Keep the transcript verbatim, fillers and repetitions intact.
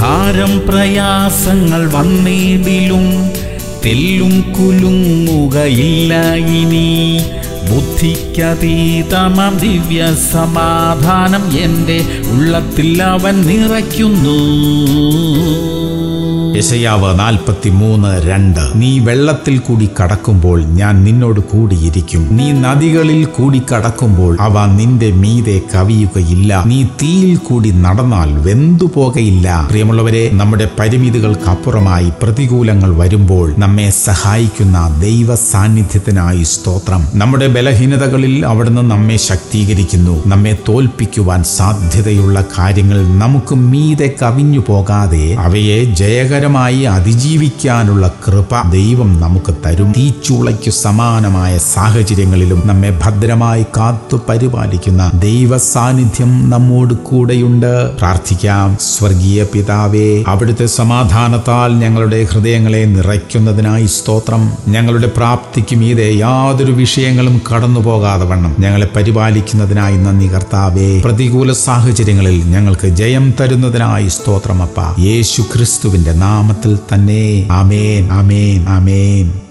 ഭാരം പ്രയാസങ്ങൾ വന്നേടിലും തെല്ലും കുലുങ്ങുകയില്ല ഇനി. ബുദ്ധിക്കതീതമാം ദിവ്യ സമാധാനം എൻ്റെ ഉള്ളത്തിൽ അവൻ നിറയ്ക്കുന്നു. യെശയ്യാവ് നാൽപ്പത്തിമൂന്ന് രണ്ട്. നീ വെള്ളത്തിൽ കൂടി കടക്കുമ്പോൾ ഞാൻ നിന്നോട് കൂടിയിരിക്കും. നീ നദികളിൽ കൂടി കടക്കുമ്പോൾ അവ നിന്റെ മീതെ കവിയുകയില്ല. നീ തീയിൽ കൂടി നടന്നാൽ വെന്തുപോകയില്ല. പ്രിയമുള്ളവരെ, നമ്മുടെ പരിമിതികൾക്കപ്പുറമായി പ്രതികൂലങ്ങൾ വരുമ്പോൾ നമ്മെ സഹായിക്കുന്ന ദൈവ സാന്നിധ്യത്തിനായി സ്തോത്രം. നമ്മുടെ ബലഹീനതകളിൽ അവിടുന്ന് നമ്മെ ശക്തീകരിക്കുന്നു. നമ്മെ തോൽപ്പിക്കുവാൻ സാധ്യതയുള്ള കാര്യങ്ങൾ നമുക്ക് മീതെ കവിഞ്ഞു പോകാതെ അവയെ ജയകരമായി അതിജീവിക്കാനുള്ള കൃപ ദൈവം നമുക്ക് തരും. തീച്ചൂളയ്ക്കു സമാനമായ സാഹചര്യങ്ങളിലും നമ്മെ ഭദ്രമായി കാത്തു പരിപാലിക്കുന്ന ദൈവ സാന്നിധ്യം നമ്മോട് കൂടെയുണ്ട്. പ്രാർത്ഥിക്കാം. സ്വർഗീയ പിതാവേ, അവിടുത്തെ സമാധാനത്താൽ ഞങ്ങളുടെ ഹൃദയങ്ങളെ നിറയ്ക്കുന്നതിനായി സ്തോത്രം. ഞങ്ങളുടെ പ്രാപ്തിക്ക് മീതെ യാതൊരു വിഷയങ്ങളും കടന്നു പോകാതെ വണ്ണം ഞങ്ങളെ പരിപാലിക്കുന്നതിനായി നന്ദി കർത്താവേ. പ്രതികൂല സാഹചര്യങ്ങളിൽ ഞങ്ങൾക്ക് ജയം തരുന്നതിനായി സ്തോത്രം അപ്പ. യേശു ക്രിസ്തുവിന്റെ നാമത്തിൽ തന്നെ. ആമേൻ, ആമേൻ, ആമേൻ.